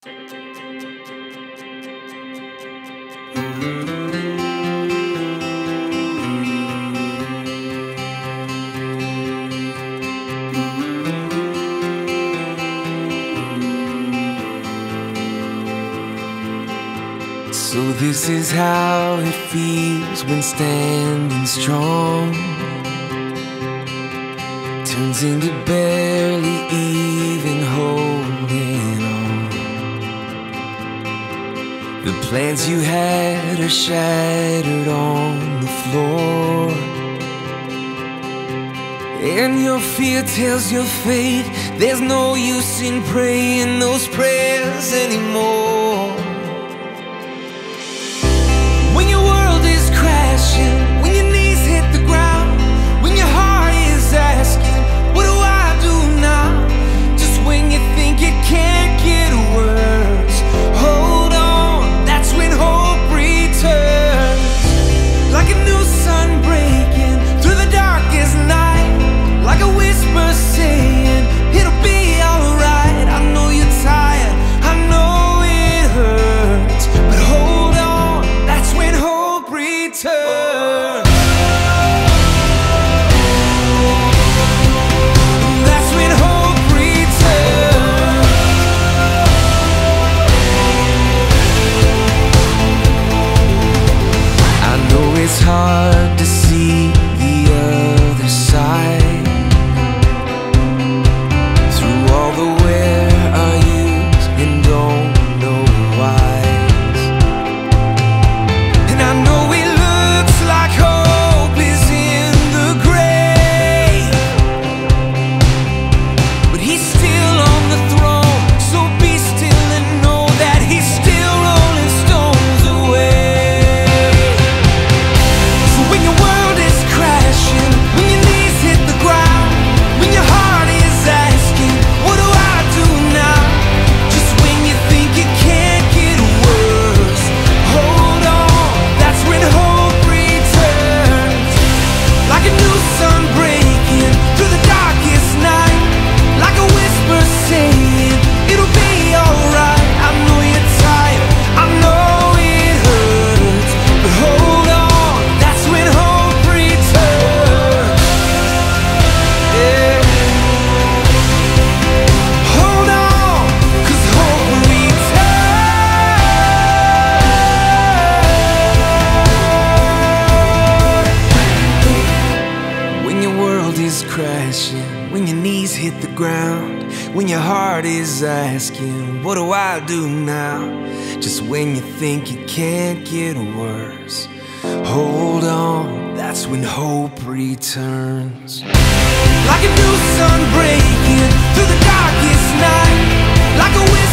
So this is how it feels when standing strong turns into barely even holding on. The plans you had are shattered on the floor, and your fear tells your faith there's no use in praying those prayers anymore. When your world is crashing, when your knees hit the ground, when your heart is asking, what do I do now? Just when you think it can't get worse, hold on, that's when hope returns. Like a new sun breaking through the darkest night, like a whisper saying, it'll be alright. I know you're tired, I know it hurts, but hold on, that's when hope returns. That's when hope returns. I know it's hard to see the other side through all the where are yous and don't know whys. And I know it looks like hope is in the grave, but he's still on the throne, so be still and know that he's still rolling stones away. So when your world is crashing, when your knees hit the ground, when your heart is asking, what do I do now? Just when you think it can't get worse, hold on, that's when hope returns. Like a new sun breaking through the darkest night, like a whisper saying, it'll be alright. I know you're tired, I know it hurts, but hold on, that's when hope returns. Yeah. Hold on, 'cause hope returns. When your world is crashing, when your knees hit the ground, when your heart is asking, what do I do now? Just when you think it can't get worse, hold on, that's when hope returns. Like a new sun breaking through the darkest night, like a whisper